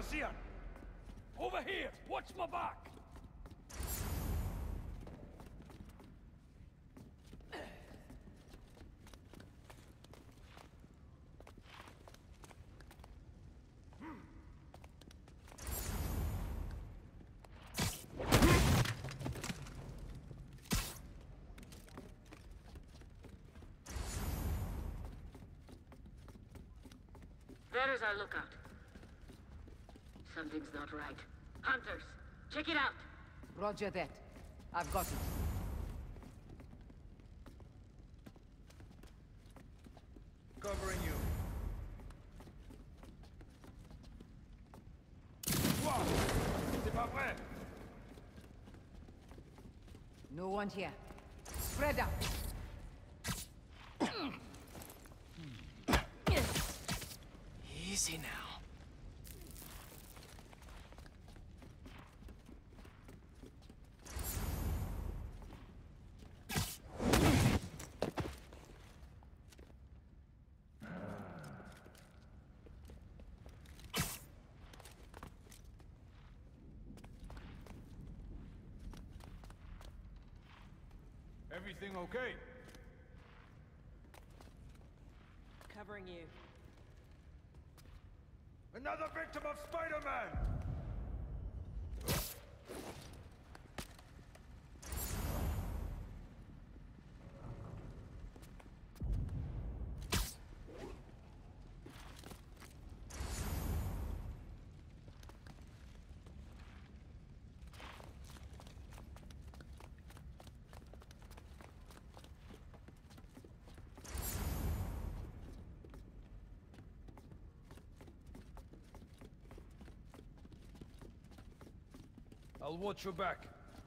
Lucian! Over here! Watch my back! There is our lookout. Something's not right. Hunters, check it out! Roger that. I've got it. Covering you. Wow! C'est pas vrai! No one here. Spread out. Easy now. Everything okay? Covering you. Another victim of Spider-Man! I'll watch your back.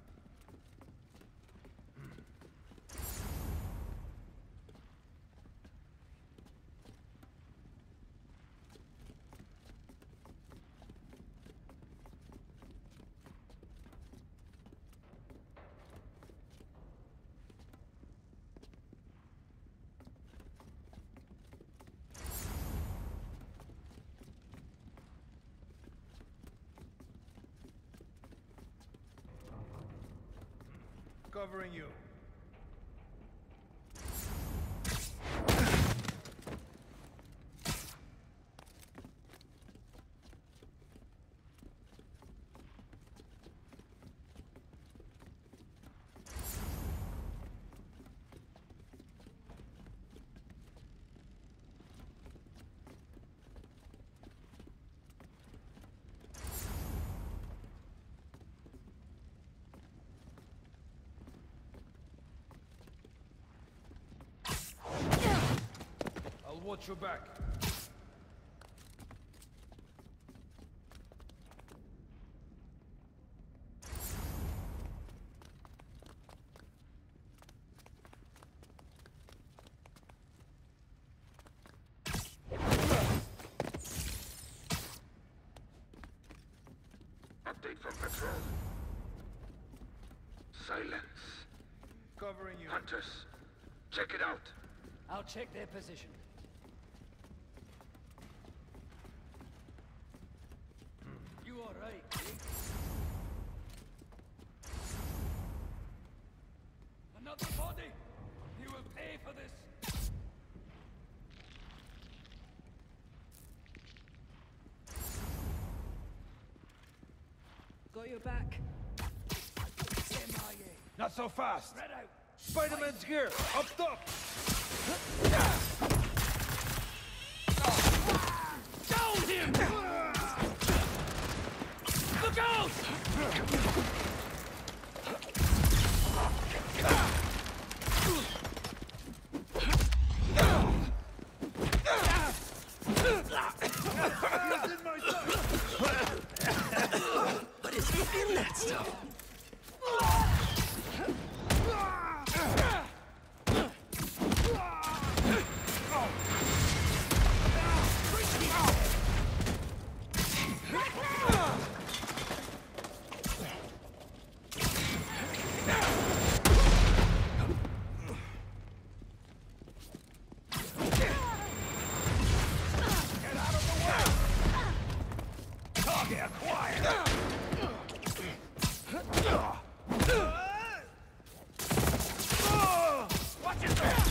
Covering you. I'll watch your back. Update from patrol. Silence. Covering you. Hunters, check it out. I'll check their position. You all right, eh? Another body! He will pay for this! Got your back. Not so fast! Spread out. Spider-Man's here! Up top! Down him! Look out! He's in my sight! What is in that stuff? Talk Get quiet! Watch it there!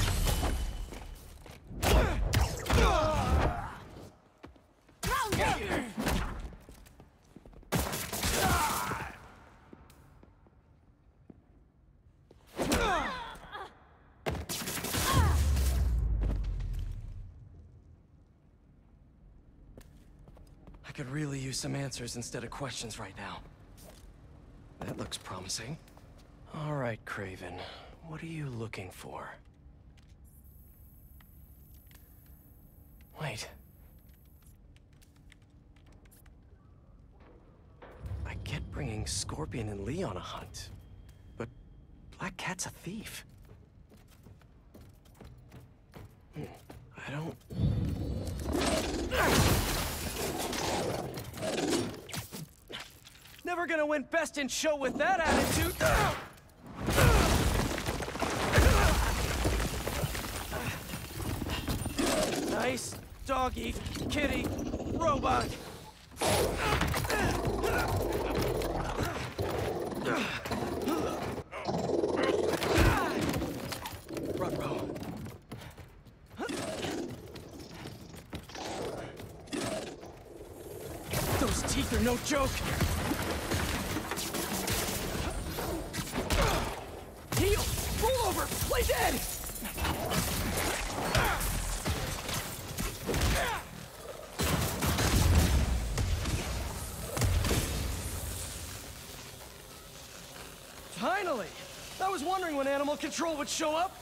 I could really use some answers instead of questions right now. That looks promising. All right, Craven. What are you looking for? Wait. I get bringing Scorpion and Lee on a hunt, but Black Cat's a thief. I don't... Never gonna win Best in Show with that attitude! Nice doggy, kitty, robot. Ruh-roh. Those teeth are no joke. Heal! Roll over! Play dead! Finally! I was wondering when Animal Control would show up.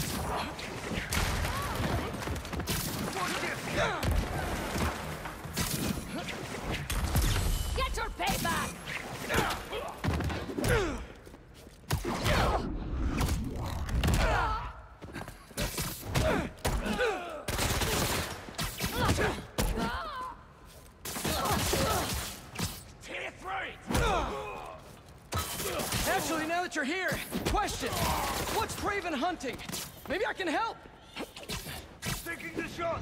Get your payback! Actually, now that you're here, question. What's Craven hunting? Maybe I can help. Taking the shot!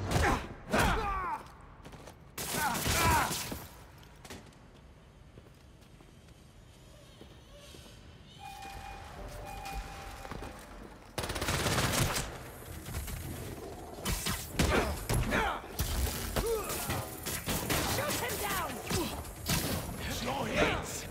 Shoot him down! No hits!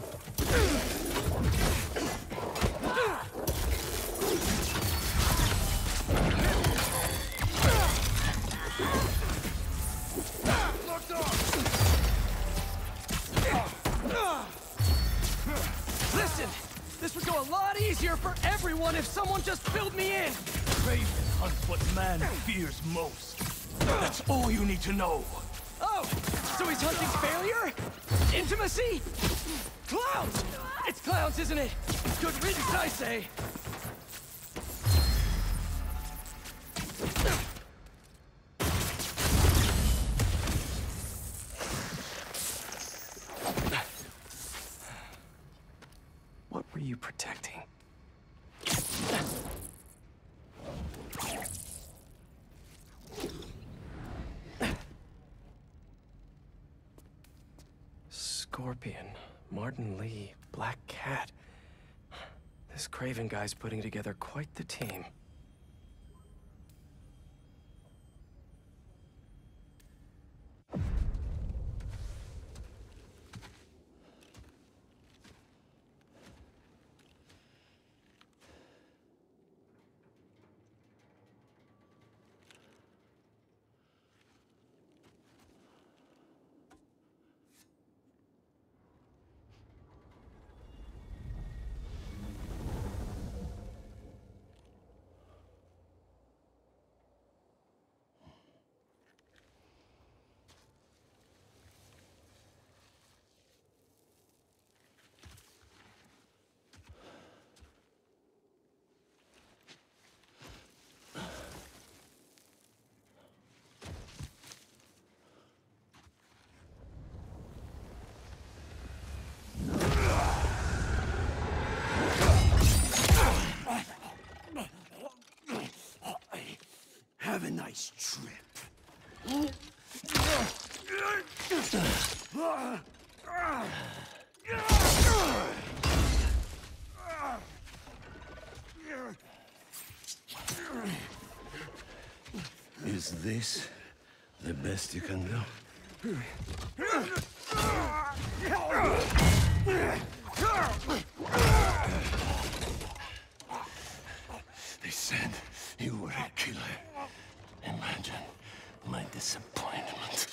Locked on! Listen, this would go a lot easier for everyone if someone just filled me in. Craven hunts what man fears most. That's all you need to know. Oh, so he's hunting failure? Intimacy? Clowns! It's clowns, isn't it? Good riddance, I say. What were you protecting? Scorpion, Martin Lee, Black Cat. This Craven guy's putting together quite the team. Have a nice trip. Is this the best you can do? They said you were a killer. Imagine my disappointment.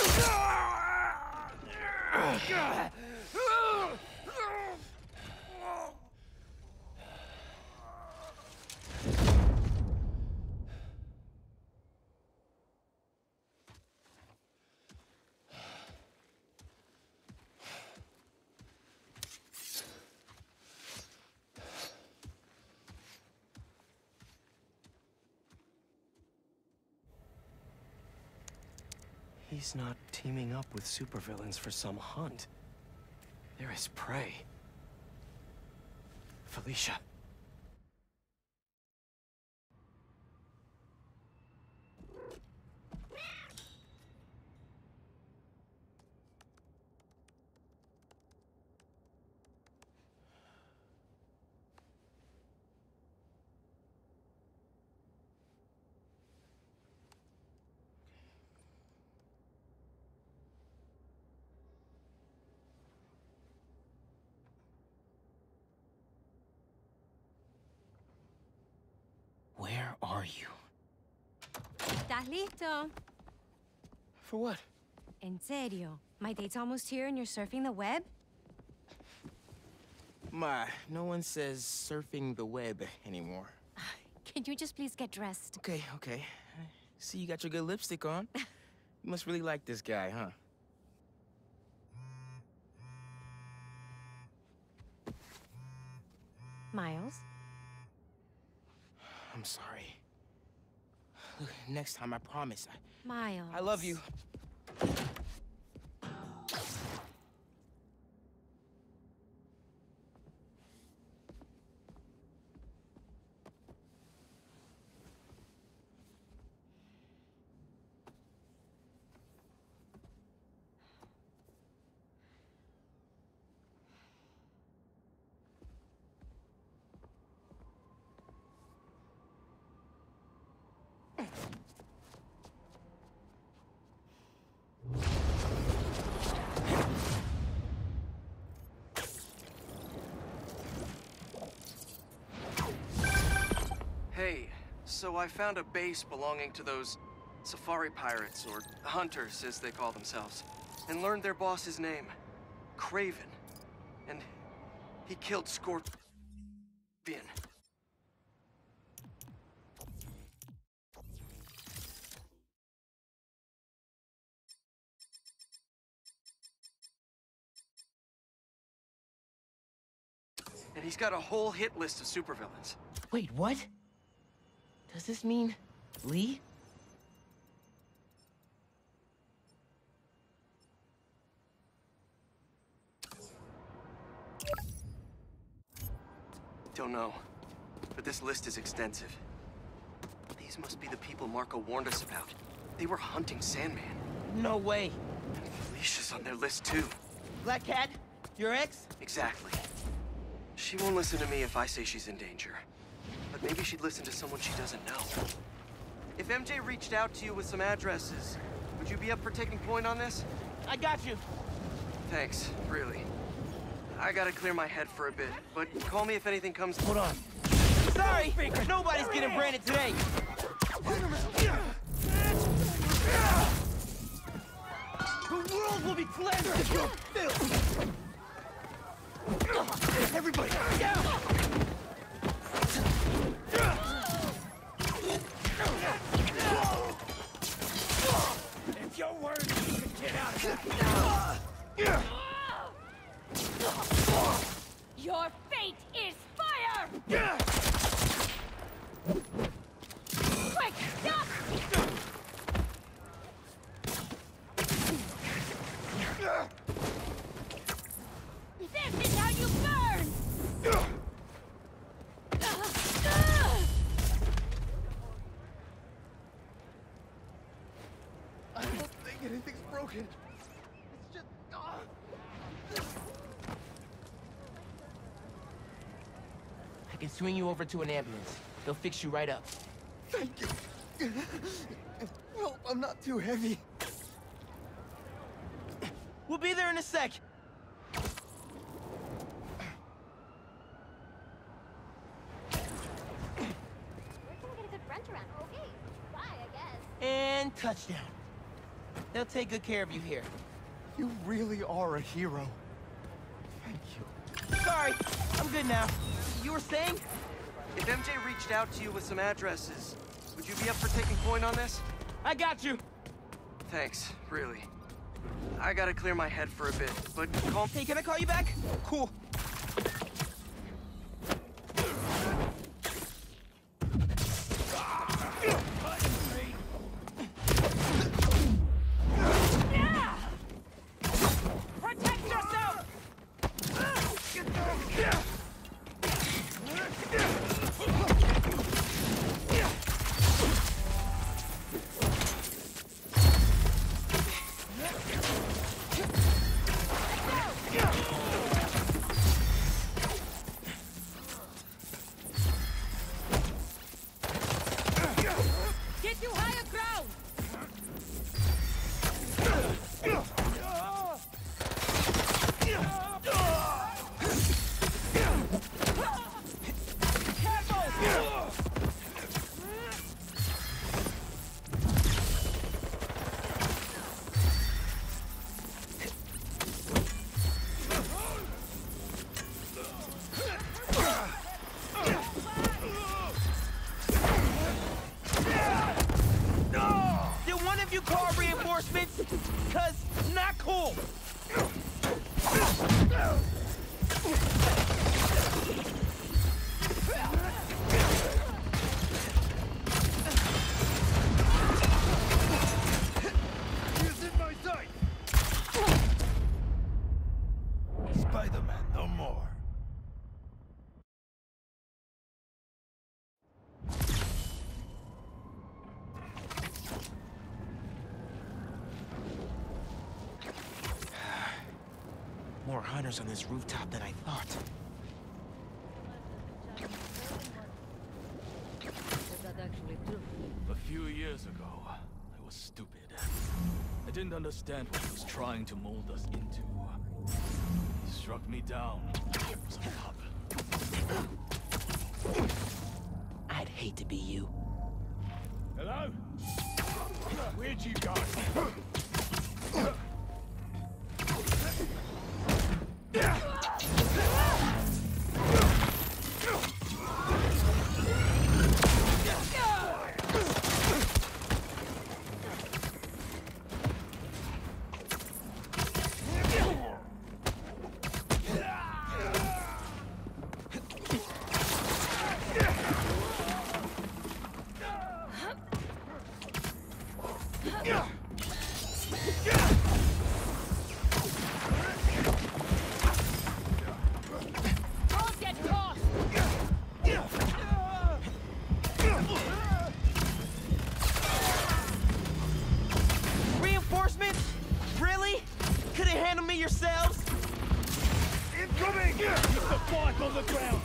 He's not teaming up with supervillains for some hunt. They're his prey. Felicia. Where are you? ¿Estás listo? For what? En serio. My date's almost here and you're surfing the web? Ma, no one says surfing the web anymore. Can you just please get dressed? Okay, okay. See, you got your good lipstick on. You must really like this guy, huh? Miles? I'm sorry. Look, next time, I promise. Miles. I love you. Hey, so I found a base belonging to those safari pirates, or hunters as they call themselves, and learned their boss's name, Kraven. And he killed Scorpion. And he's got a whole hit list of supervillains. Wait, what? Does this mean Lee? Don't know, but this list is extensive. These must be the people Marco warned us about. They were hunting Sandman. No way. And Felicia's on their list too. Black Cat? Your ex? Exactly. She won't listen to me if I say she's in danger. But maybe she'd listen to someone she doesn't know. If MJ reached out to you with some addresses, would you be up for taking point on this? I got you. Thanks, really. I gotta clear my head for a bit, but call me if anything comes... Hold on. Sorry, nobody's getting branded today. The world will be cleansed of your filth! Everybody, down! If your words you can get out of that. Your fate is fire! Quick, stop! This is how you burn! I don't think anything's broken. It's just... can swing you over to an ambulance. They'll fix you right up. Thank you. Well, I'm not too heavy. We'll be there in a sec. And touchdown. They'll take good care of you here. You really are a hero. Thank you. Sorry, I'm good now. You were saying? If MJ reached out to you with some addresses, would you be up for taking point on this? I got you. Thanks, really. I gotta clear my head for a bit, but call me. Hey, can I call you back? Cool. More hunters on this rooftop than I thought. A few years ago, I was stupid. I didn't understand what he was trying to mold us into. He struck me down. I was a pup. I'd hate to be you. Hello? Where'd you go? Reinforcements? Really? Couldn't handle me yourselves? Incoming! Get the bike on the ground!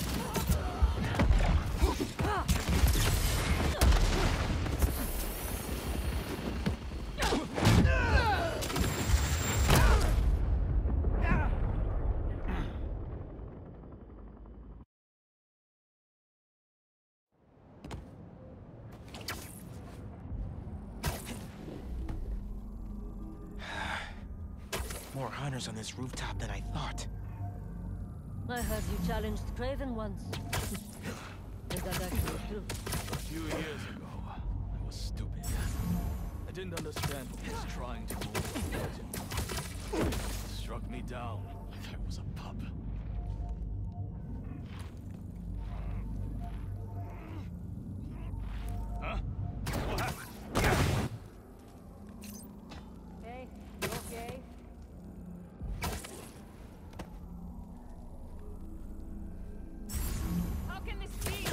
More hunters on this rooftop than I thought. I heard you challenged Craven once. Is that actually true? A few years ago, I was stupid. I didn't understand what he was trying to mold us into. He struck me down like I was a pup. Huh? What happened? Hey, you okay? How can this be?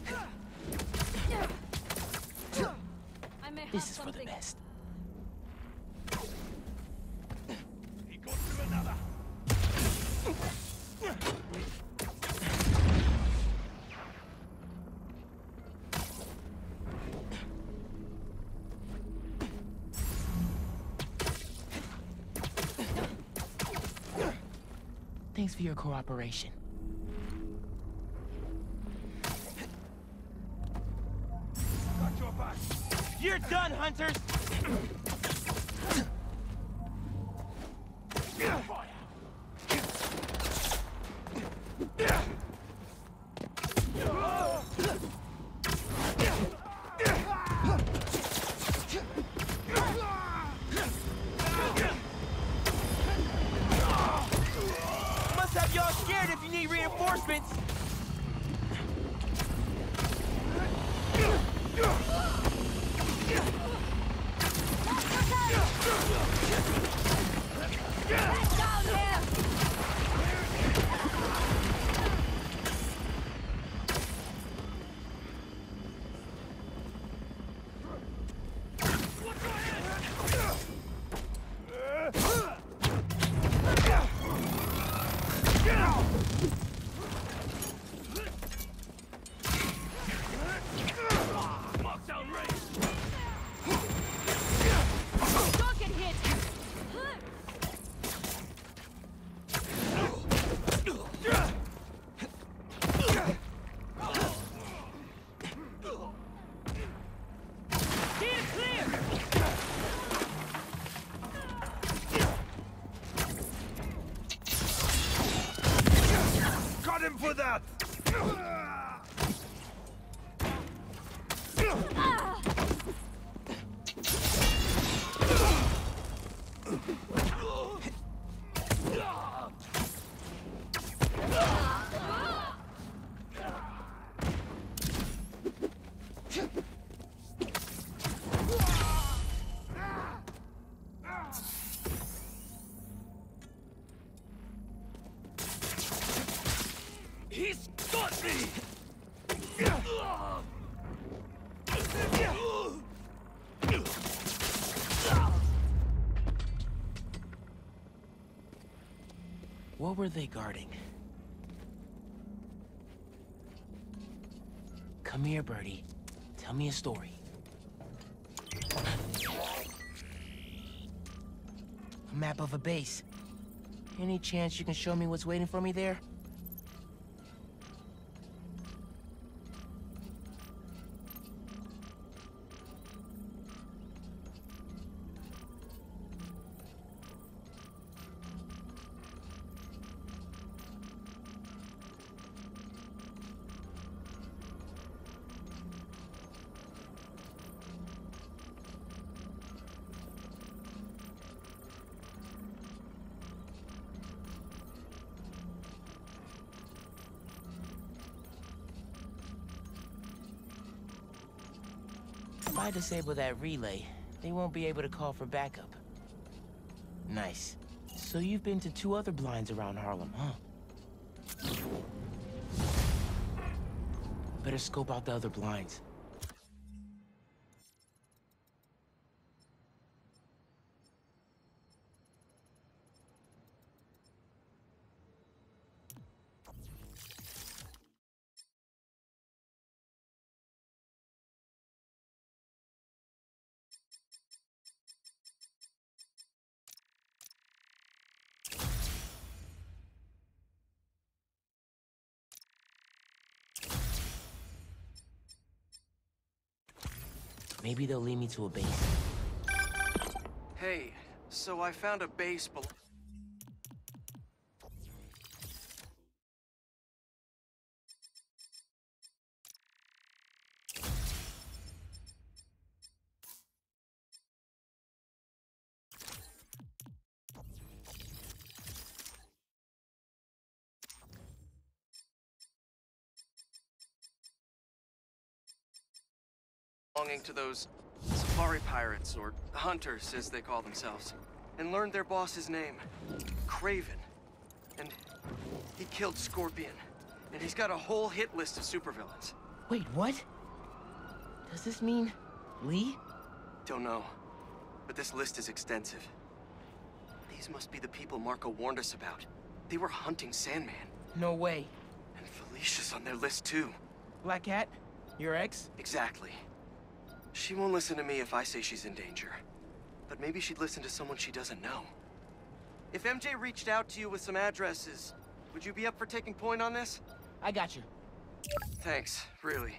I may have This is for the something. best. He got through another. Thanks for your cooperation. Got your back. You're done, hunters! Must have y'all scared if you need reinforcements. Got him for that! He's got me! What were they guarding? Come here, Birdie. Tell me a story. A map of a base. Any chance you can show me what's waiting for me there? If I disable that relay, they won't be able to call for backup. Nice. So you've been to 2 other blinds around Harlem, huh? Better scope out the other blinds. Maybe they'll lead me to a base. Hey, so I found a base belonging to those safari pirates, or hunters as they call themselves, and learned their boss's name, Kraven. And he killed Scorpion, and he's got a whole hit list of supervillains. Wait, what? Does this mean Lee? Don't know, but this list is extensive. These must be the people Marco warned us about. They were hunting Sandman. No way. And Felicia's on their list too. Black Cat? Your ex? Exactly. She won't listen to me if I say she's in danger. But maybe she'd listen to someone she doesn't know. If MJ reached out to you with some addresses, Would you be up for taking point on this? I got you. Thanks, really.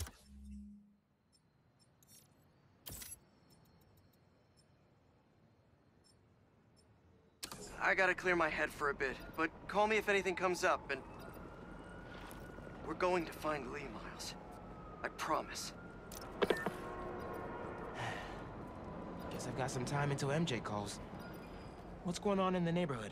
I gotta clear my head for a bit, but call me if anything comes up, and... We're going to find Lee, Miles. I promise. Guess I've got some time until MJ calls. What's going on in the neighborhood?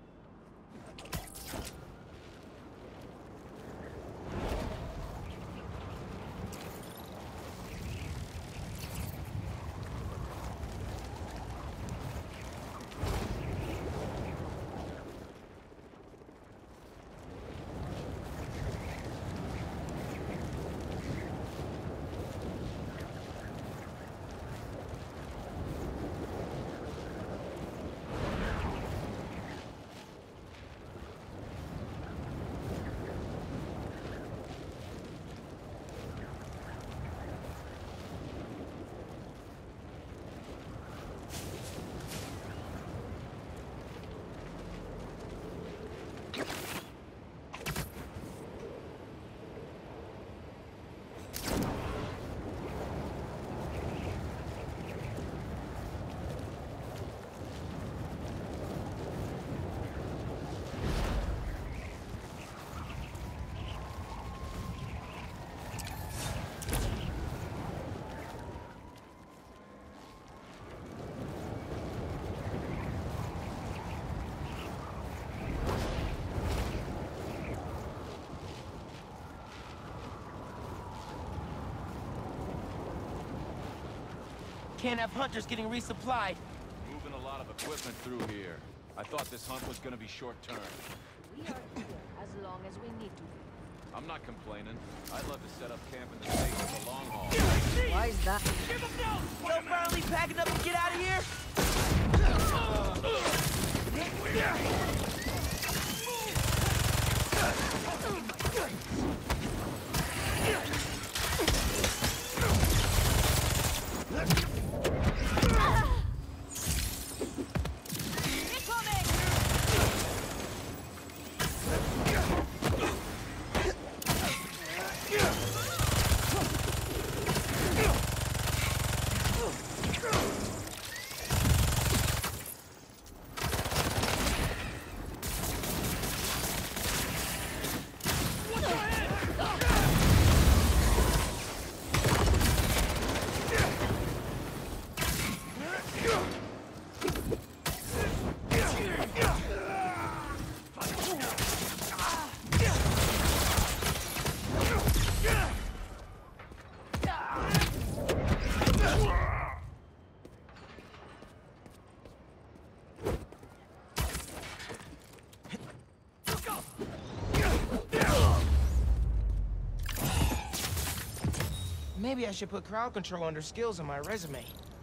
Can't have hunters getting resupplied. Moving a lot of equipment through here. I thought this hunt was gonna be short-term. We are here as long as we need to be. I'm not complaining. I'd love to set up camp in the States for the long haul. Why is that? Give him down! So finally packing up and get out of here? Maybe I should put crowd control under skills on my resume.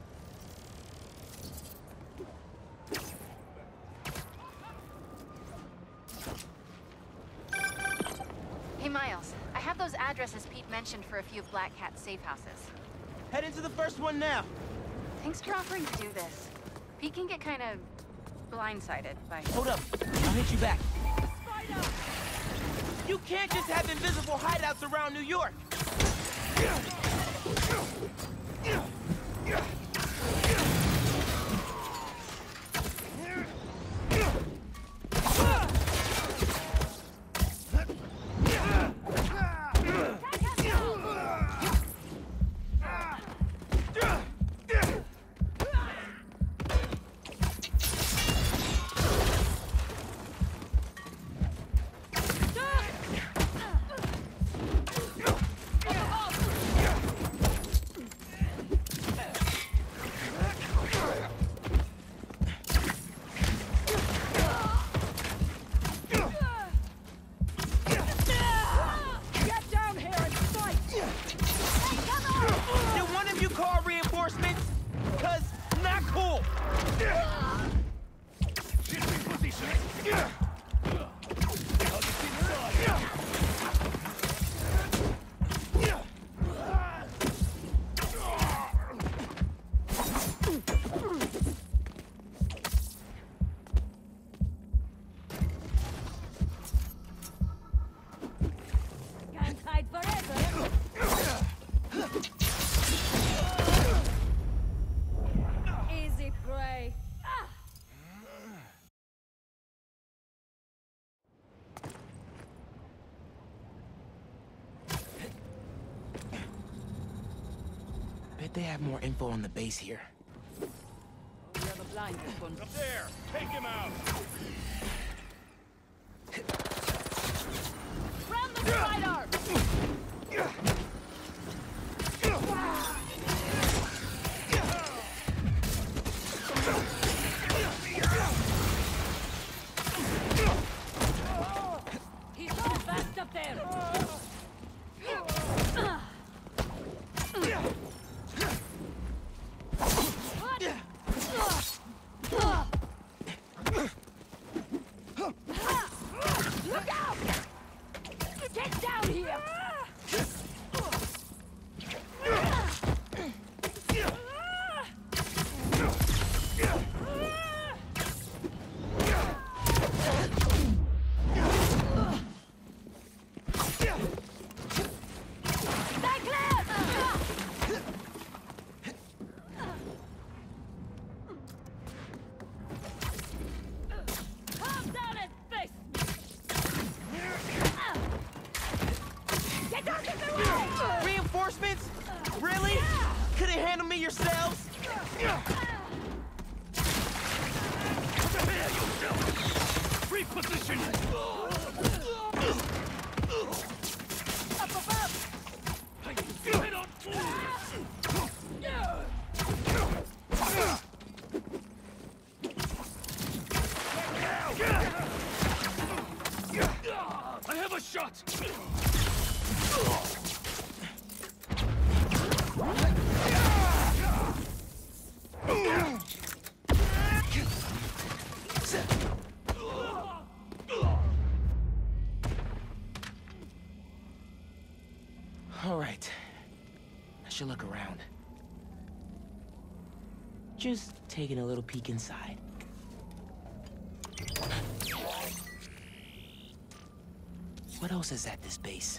Hey, Miles. I have those addresses Pete mentioned for a few of Black Cat's safe houses. Head into the first one now. Thanks for offering to do this. Pete can get kind of blindsided by... Hold up. I'll hit you back. You can't just have invisible hideouts around New York. they have more info on the base here. We are the blindest ones. Up there! Take him out! Round the spider! He's so fast up there! Look out! Get down here! Reinforcements? Really? Couldn't handle me yourselves? Reposition! Up above! I have a shot! All right. I should look around. Just taking a little peek inside. What else is at this base?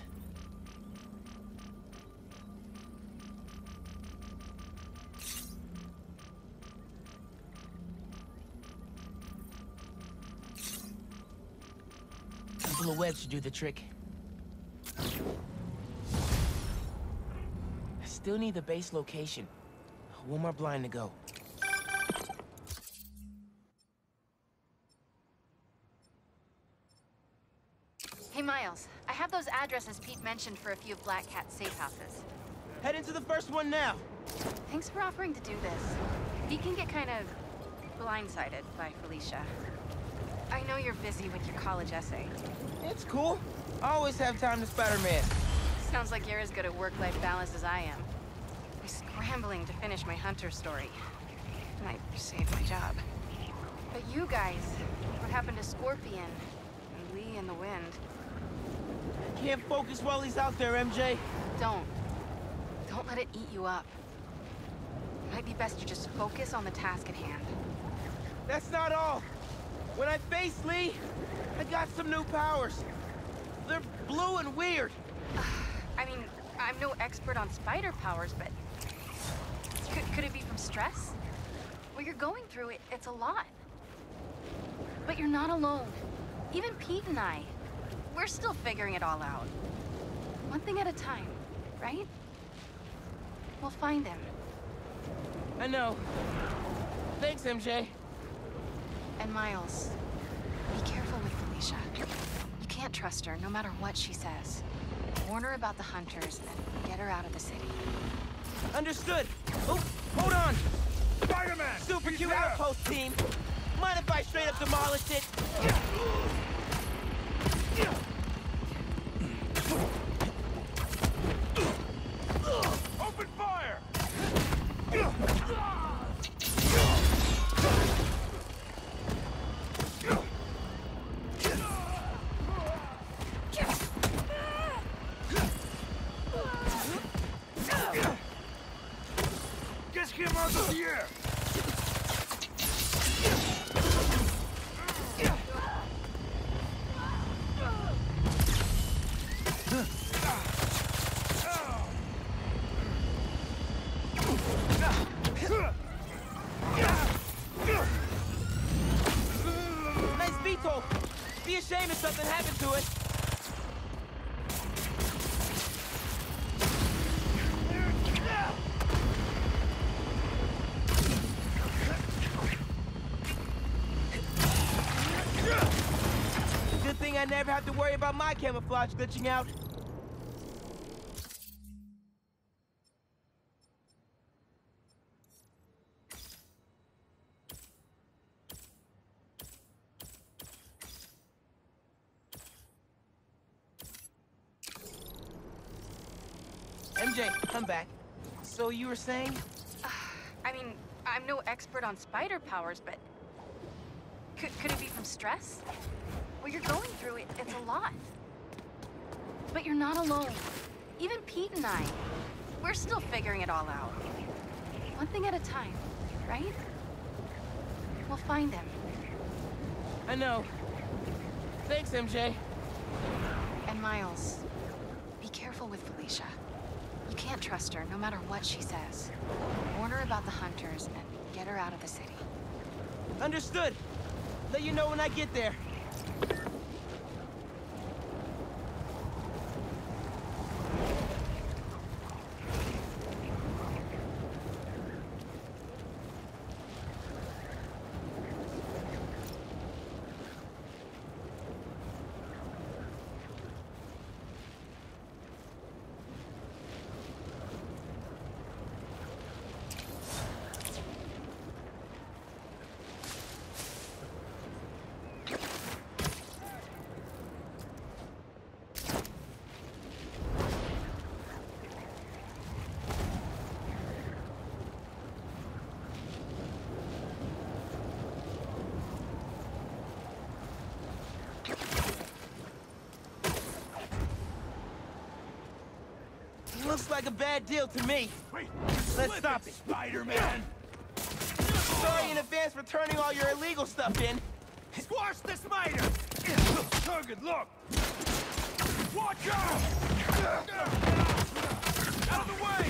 Couple of webs should do the trick. I still need the base location. One more blind to go. Hey, Miles. I have those addresses Pete mentioned for a few of Black Cat's safe houses. Head into the first one now. Thanks for offering to do this. Pete can get kind of blindsided by Felicia. I know you're busy with your college essay. It's cool. I always have time to Spider-Man. Sounds like you're as good at work-life balance as I am. I'm scrambling to finish my Hunter story. Might save my job. But you guys, what happened to Scorpion and Lee in the Wind? Can't focus while he's out there, MJ. Don't let it eat you up. It might be best to just focus on the task at hand. That's not all. When I face Lee, I got some new powers. They're blue and weird. I mean, I'm no expert on spider powers, but could it be from stress? What you're going through, it's a lot. But you're not alone. Even Pete and I, we're still figuring it all out. One thing at a time, right? We'll find him. I know. Thanks, MJ. And Miles, be careful with Felicia. You can't trust her, no matter what she says. Warn her about the Hunters and get her out of the city. Understood. Oh, hold on. Spider-Man! Super Q outpost team. Mind if I straight up demolished it? Open fire! Get him out of the air! Nice Vito. Be ashamed if something happened to it. thing I never have to worry about my camouflage glitching out. MJ, I'm back. So you were saying? I mean, I'm no expert on spider powers, but... Could it be from stress? What you're going through, it's a lot. But you're not alone. Even Pete and I, we're still figuring it all out. One thing at a time, right? We'll find him. I know. Thanks, MJ. And Miles, be careful with Felicia. You can't trust her, no matter what she says. Warn her about the hunters and get her out of the city. Understood. Let you know when I get there. Looks like a bad deal to me. Wait, let's stop it. Spider-Man! Sorry in advance for turning all your illegal stuff in. Squash the spider! Target, look! Watch out! Out of the way!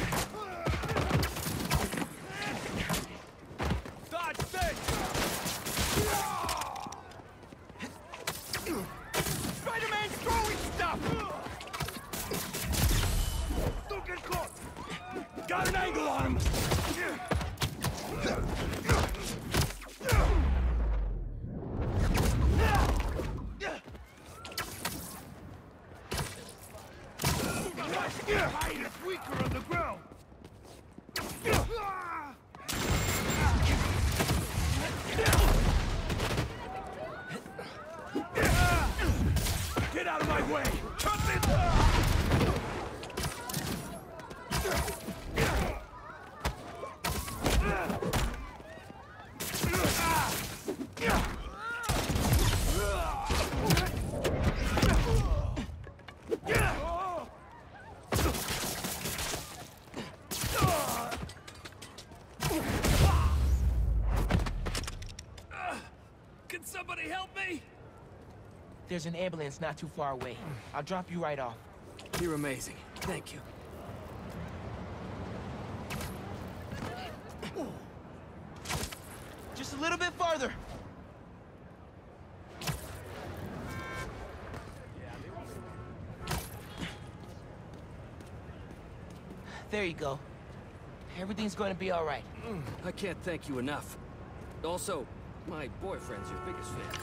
Dodge this! Spider-Man's throwing stuff! Don't get caught! Got an angle on him! Spider's weaker on the ground! Get out of my way! Cut this! Can somebody help me? There's an ambulance not too far away. I'll drop you right off. You're amazing. Thank you. Just a little bit farther. There you go. Everything's going to be all right. I can't thank you enough. Also, my boyfriend's your biggest fan.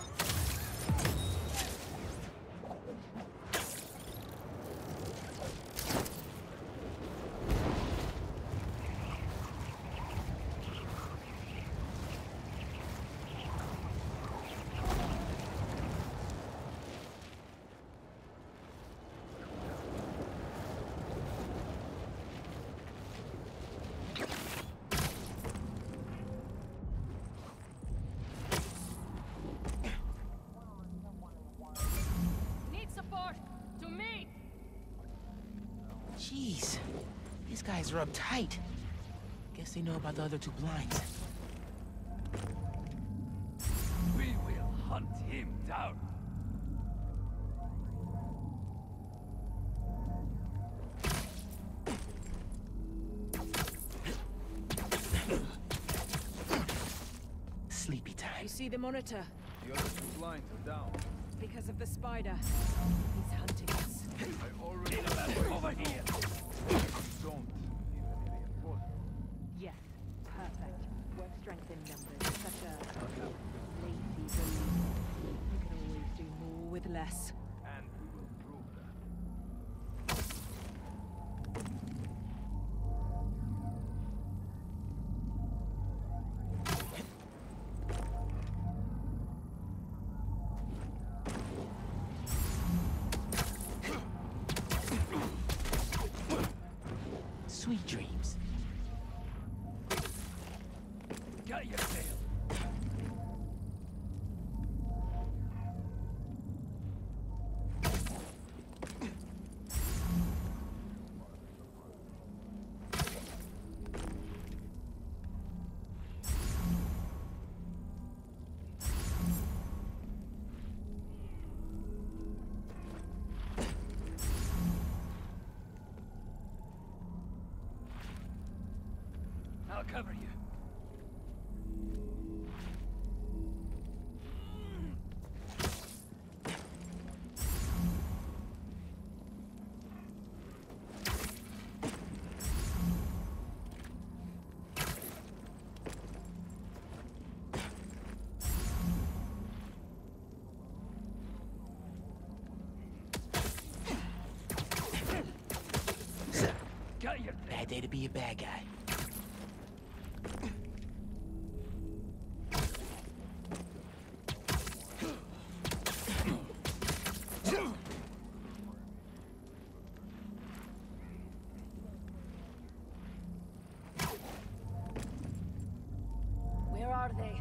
Jeez, these guys are uptight. Guess they know about the other two blinds. We will hunt him down. Sleepy time. You see the monitor? The other two blinds are down. Because of the spider. He's hunting us. I already know that. Over here. Don't need any reinforcements. Yes, perfect. Work strength in numbers. Such a lazy belief. You can always do more with less. And we will prove that. Sweet dreams. Got your tail. I'll cover you. Got your Bad day to be a bad guy. Where are they?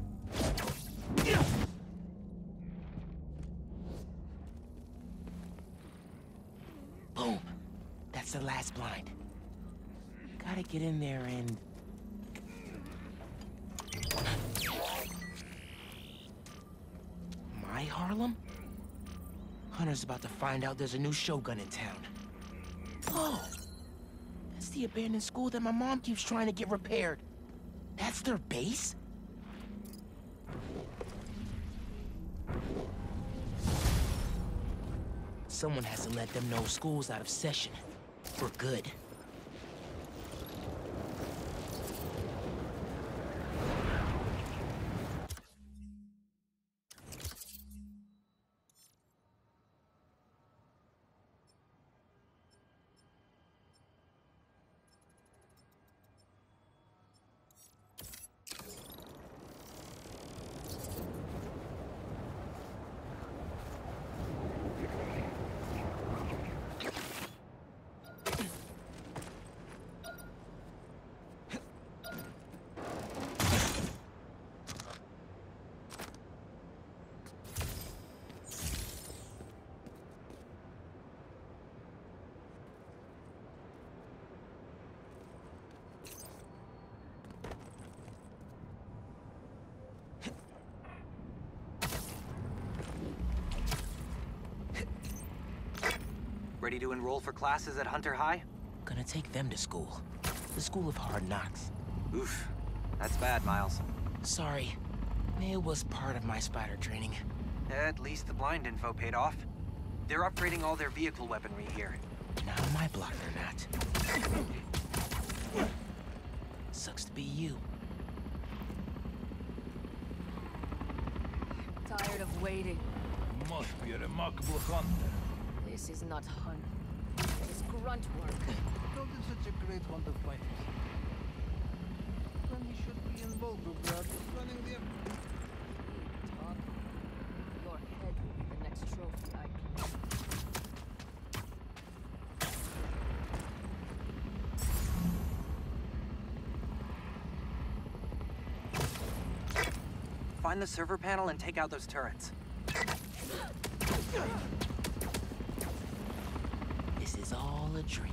Boom! That's the last blind. Gotta get in there and... My Harlem? Hunter's about to find out there's a new Shogun in town. Oh! That's the abandoned school that my mom keeps trying to get repaired. That's their base? Someone has to let them know school's out of session. For good. Ready to enroll for classes at Hunter High? Gonna take them to school. The School of Hard Knocks. Oof. That's bad, Miles. Sorry. It was part of my spider training. At least the blind info paid off. They're upgrading all their vehicle weaponry here. Not on my block, they're not. Sucks to be you. Tired of waiting. Must be a remarkable hunter. This is not hunt. It's grunt work. How did such a great hunter find us? When he should be in Volgograd running the empire. Todd, your head will be the next trophy I play. Find the server panel and take out those turrets. This is all a dream.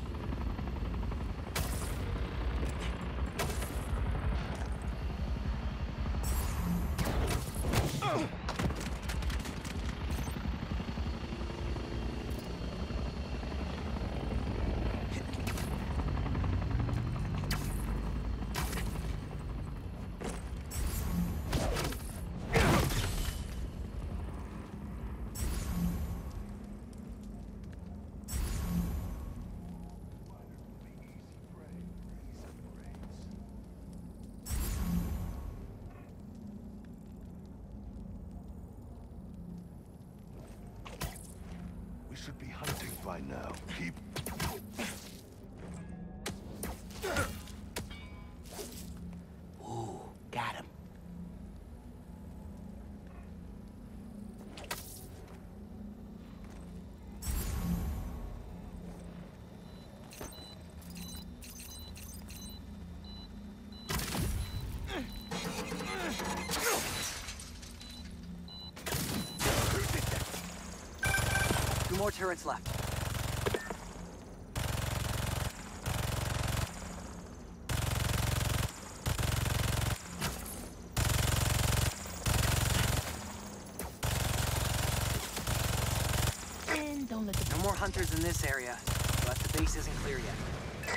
should be hunting by now. Keep... Ooh, got him. Two more turrets left. And don't let the... No more hunters in this area, but the base isn't clear yet.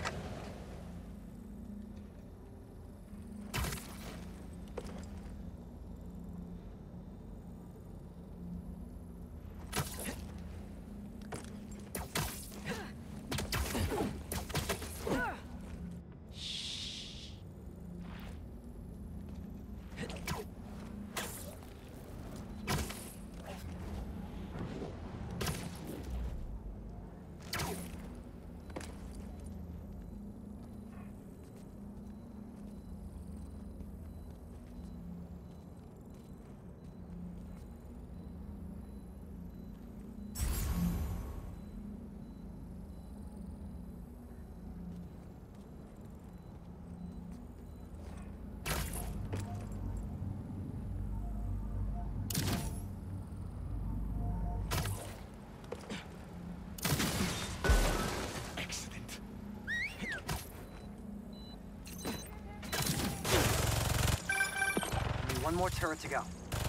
One more turret to go.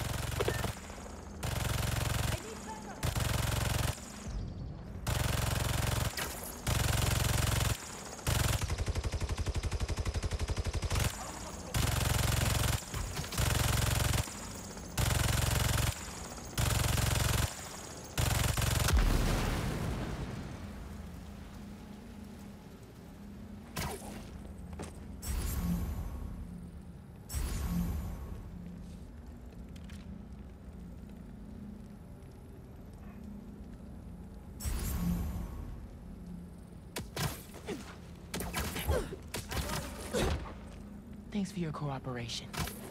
Thanks for your cooperation.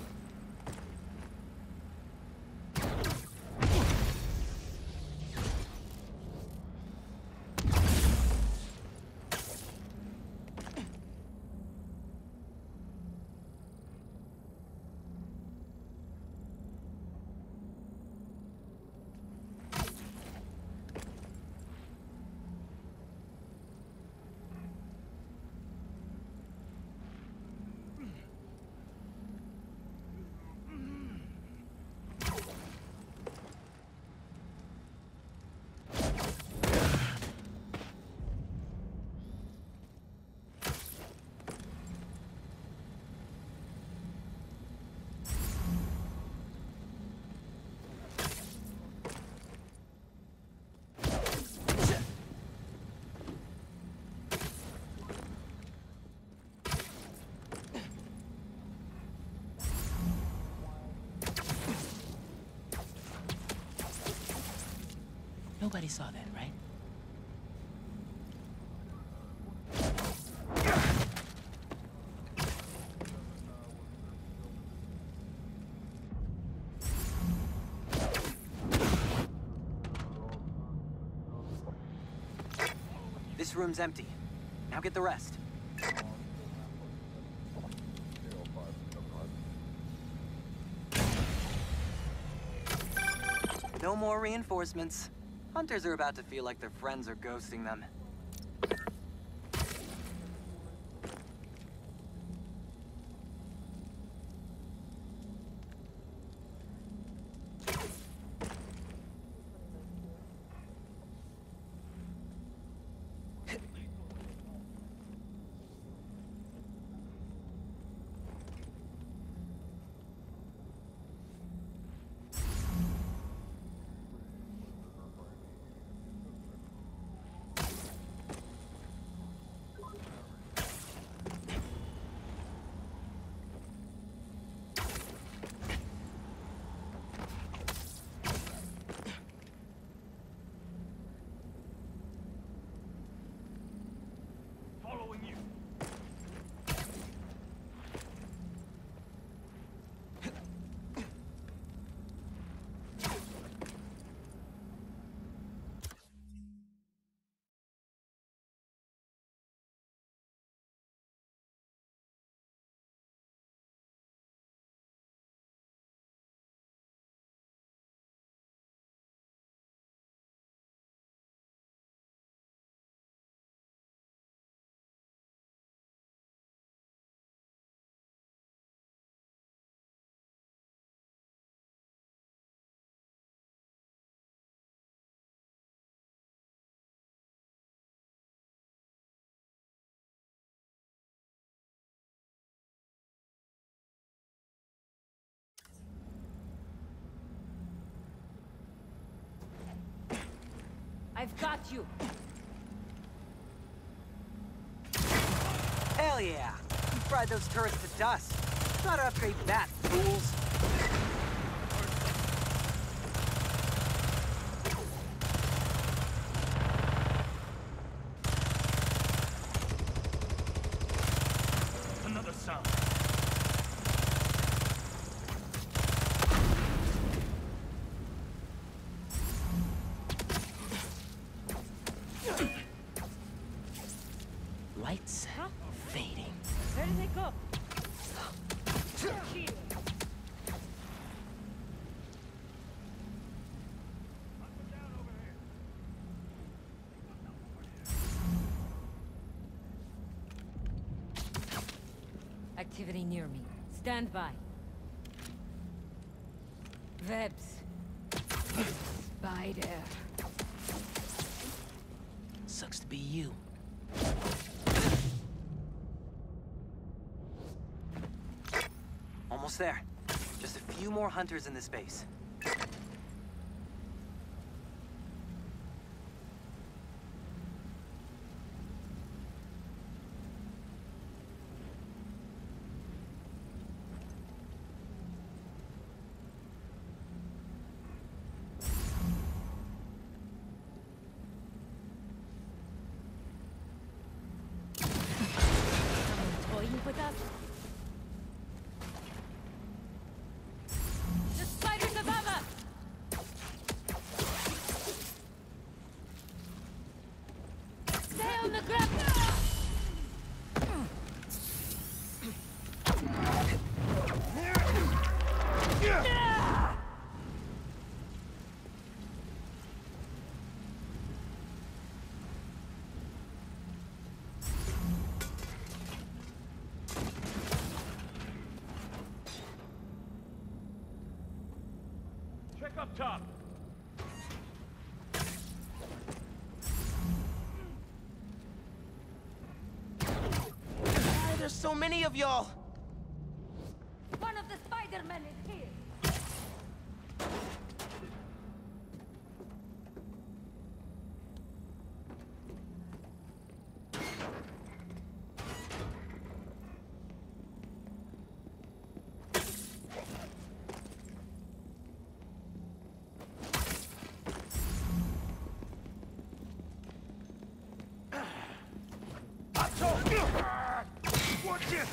Nobody saw that, right? This room's empty. Now get the rest. No more reinforcements. Hunters are about to feel like their friends are ghosting them. you. Hell yeah! You fried those turrets to dust. Try to upgrade that, fools. Another sound. Lights fading. Where did they go? Here. Activity near me. Stand by. Webs. Spider. Sucks to be you. Almost there. Just a few more hunters in this base. Toying with us? The spiders above us! Stay on the ground! Check up top. Why there's so many of y'all? One of the Spider-Men is here! Watch it!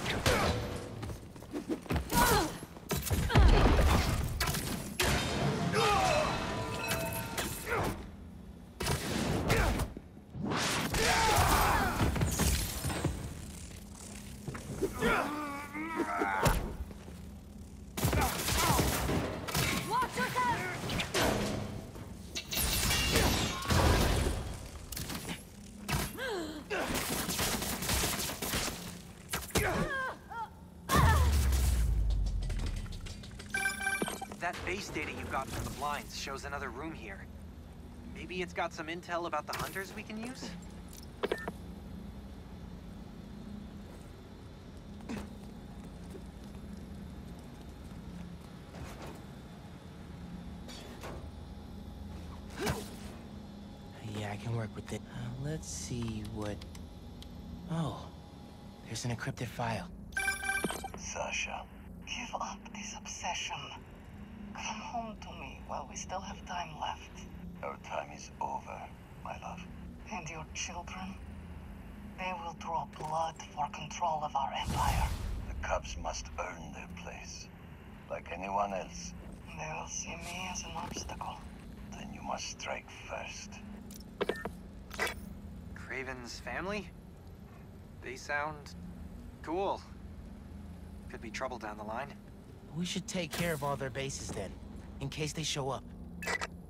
Watch yourself! That base data you got from the blinds shows another room here. Maybe it's got some intel about the hunters we can use? Yeah, I can work with it. Let's see what... Oh, there's an encrypted file. Sasha, give up this obsession. Come home to me while we still have time left. Our time is over, my love. And your children? They will draw blood for control of our empire. The Cubs must earn their place, like anyone else. They will see me as an obstacle. Then you must strike first. Kraven's family? They sound cool. Could be trouble down the line. We should take care of all their bases then, in case they show up.